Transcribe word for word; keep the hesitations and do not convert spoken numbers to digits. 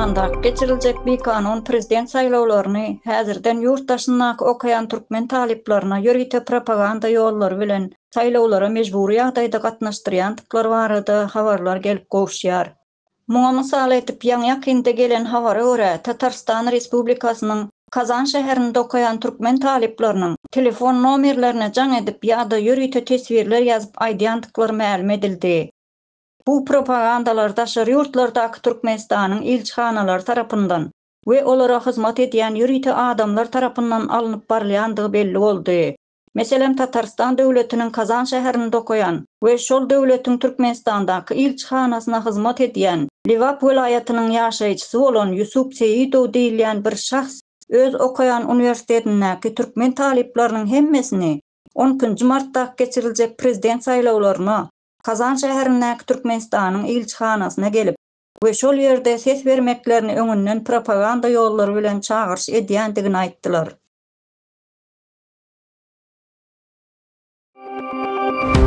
Türkmenistanda geçiriljek bir kanun prezident saýlawlaryny häzirden ýurtdaşyndaky okaýan türkmen taliplerine ýörgite propaganda ýollary bilen saýlawlara mejburi ýagdaýda gatnaşdyrýandyklary barada habarlar gelip gowşýar. Muňa mysal etip Ýaňýakynda gelen habara görä Tatarstan Respublikasynyň Kazan şäherinde okaýan türkmen talipleriniň telefon nomerlerine jaň edip ýa-da ýörgite tesbirler ýazyp aýdýandyklary ma'lum edildi. Bu propagandalar daşary ýurtlardaky Türkmenistanyň ilçihanalary tarapyndan we olara hyzmat edýän ýürite adamlar tarapyndan alınıp barylýandygy belli boldy. Meselem Tatarstan döwletiniň Kazan şäherinde okaýan we şol döwletiň Türkmenistandaky ilçihanasyna hyzmat edýän Liwap welaýatynyň ýaşaýjysy bolan Ýusup Seýidow diýilýän bir şahs öz okaýan universitetindäki türkmen talipleriniň hemmesini on ikinji martda geçiriljek prezident saýlawlaryna Kazan şäherindäki Türkmenistanyň ilçihanasyna gelip we şol ýerde ses bermeklerini öňünden propaganda ýollary bilen çağırş edýändigini aýtdylar.